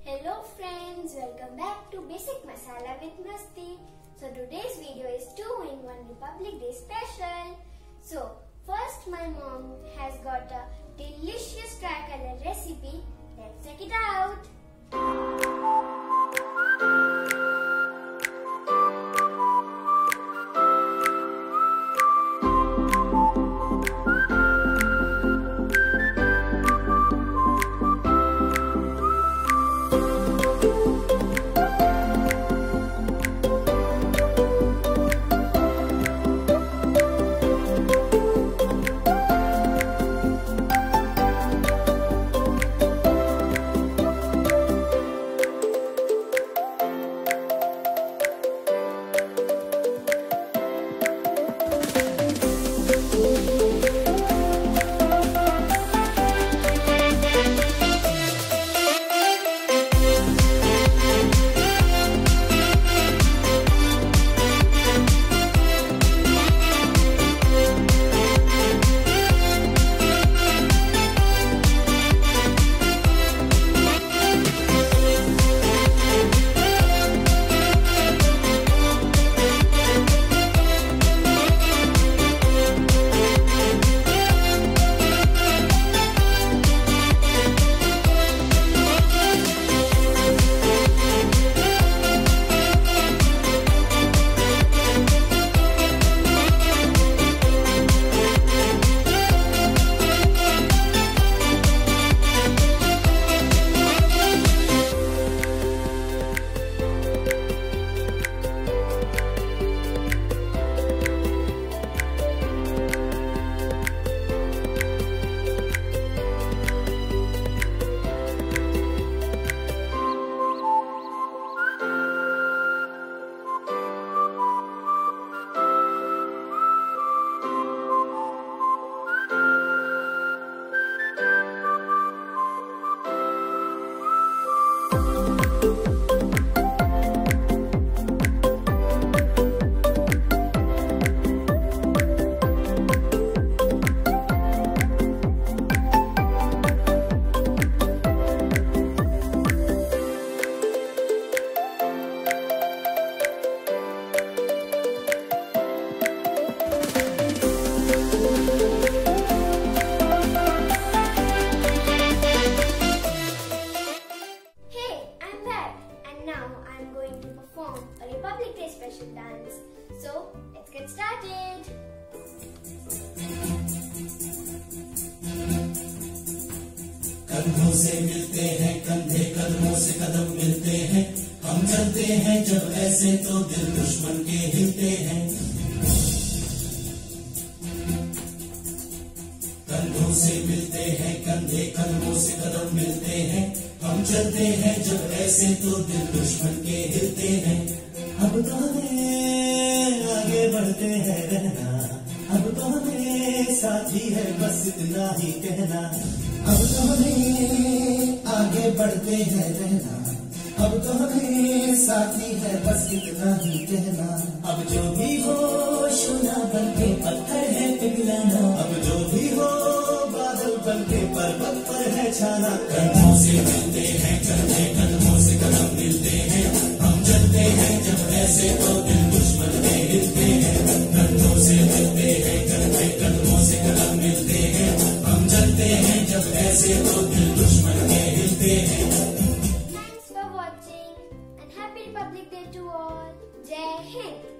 Hello friends, welcome back to Basic Masala with Masti. So today's video is 2-in-1 Republic Day special. So first my mom has got a delicious tricolor recipe. Let's check it out. A Republic Day special dance. So let's get started. कदमों से मिलते हैं कंधे, कदमों से कदम मिलते हैं, हम चलते हैं जब ऐसे तो दिल दुश्मन के हिलते हैं। कंधों से मिलते हैं कंधे, कदमों से कदम मिलते हैं, हम चलते हैं जब ऐसे तो दिल दुश्मन के हिलते हैं। अब तो हमें आगे बढ़ते हैं रहना, अब तो हमें साथी है बस इतना ही कहना। अब तो हमें आगे बढ़ते हैं रहना, अब तो हमें साथी है बस इतना ही कहना। अब जो भी हो सोना बन के पत्थर है पिघलाना, अब जो भी हो बादल बन के पर्वत पर है छाना। कंधों से मिलते हैं कंधे, कदमों से कदम मिलते हैं, हम चलते हैं जब ऐसे तो दिल दुश्मन के हिलते हैं। कंधों से मिलते हैं कंधे, कदमों से कदम मिलते हैं, हम चलते हैं जब ऐसे तो दिल दुश्मन के हिलते हैं। Thanks for watching and happy Republic Day to all. Jai Hind.